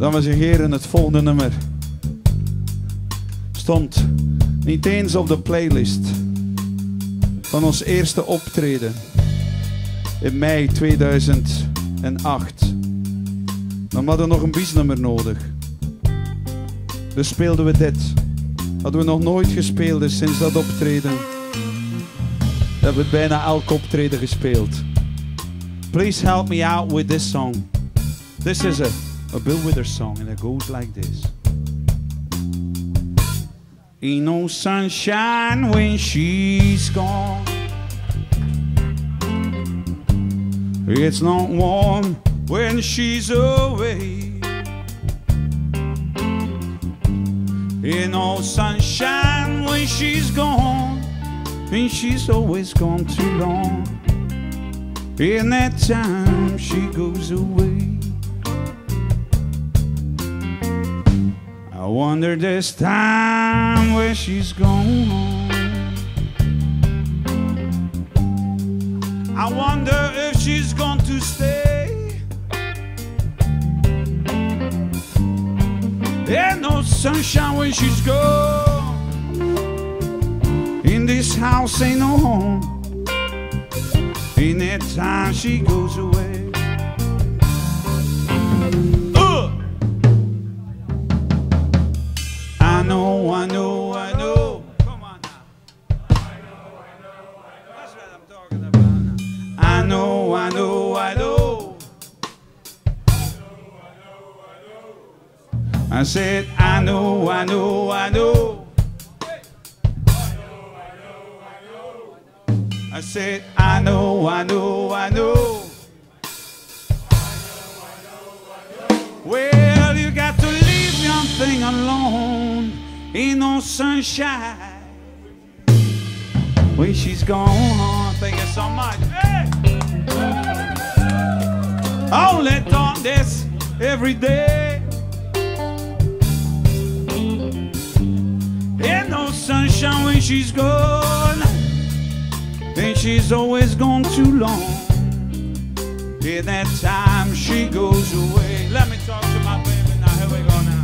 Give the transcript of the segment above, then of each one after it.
Dames en heren, het volgende nummer stond niet eens op de playlist van ons eerste optreden in mei 2008. Dan hadden we nog een biesnummer nodig. Dus speelden we dit. Hadden we nog nooit gespeeld, dus sinds dat optreden hebben we bijna elk optreden gespeeld. Please help me out with this song. This is a Bill Withers song and it goes like this. Ain't no sunshine when she's gone. It's not warm when she's away. Ain't no sunshine when she's gone, and she's always gone too long. In that time she goes away. I wonder this time where she's gone. I wonder if she's going to stay. Ain't no sunshine when she's gone. In this house ain't no home. In that time she goes away. I know, I know, I know. Come on now. I know, I know, I know. That's what I'm talking about now. I know, I know, I know. I said, I know, I know, I know. I said, I know, I know, I know. Well, you got to leave young thing alone. Ain't no sunshine when she's gone. Thank you so much. Hey! Only darkness every day. Ain't no sunshine when she's gone, and she's always gone too long. In that time she goes away. Let me talk to my baby now. Here we go now.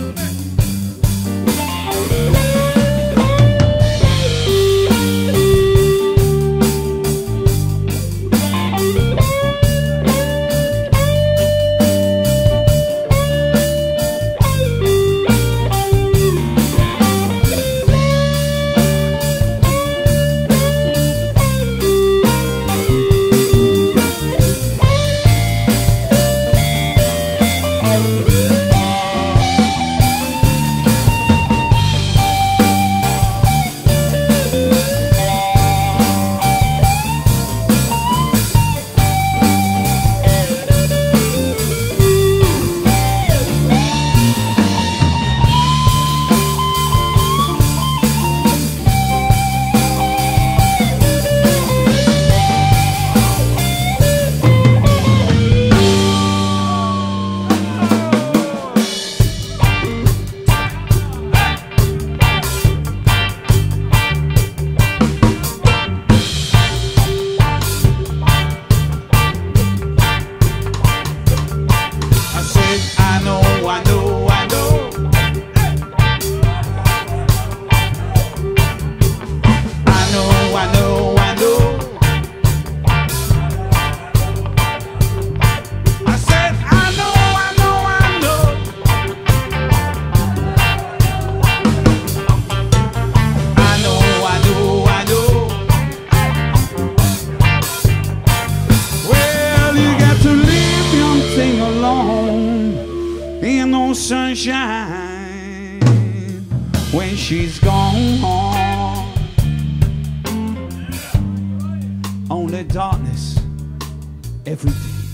Ain't no sunshine when she's gone. Only darkness every day.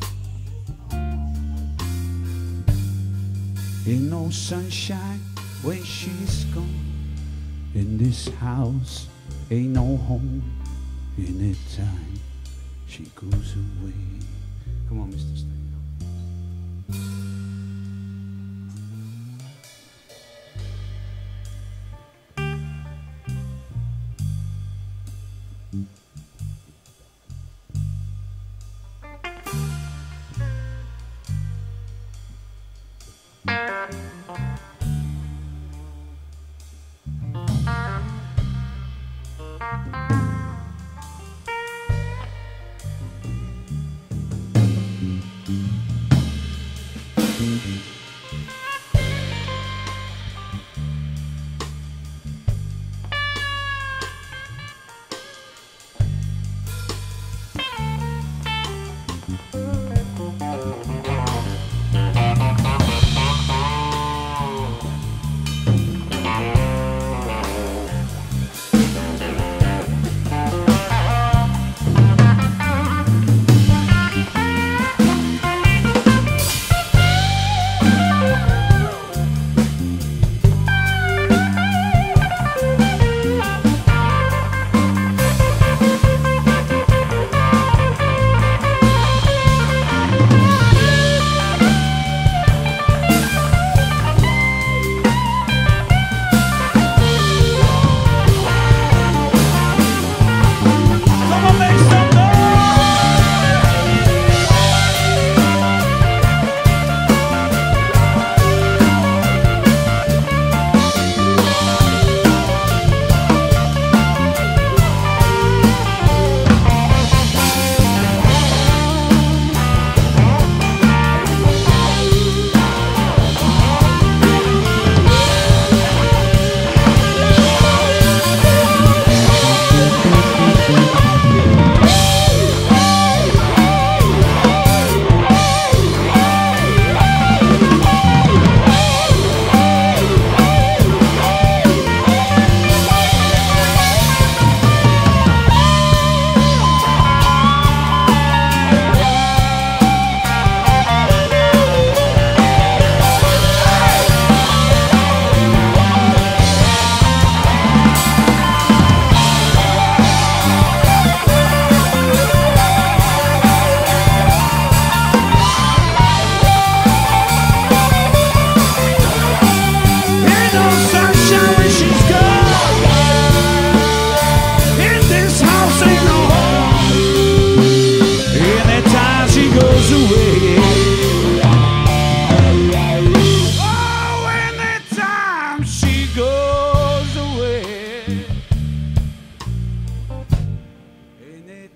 Ain't no sunshine when she's gone. In this house ain't no home. In that time she goes away. Come on, Mr. Stein.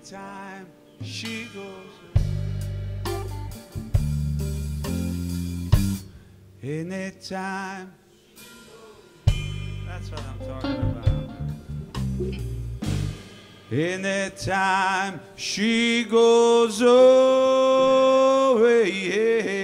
Anytime she goes. Anytime. That's what I'm talking about. Anytime she goes away.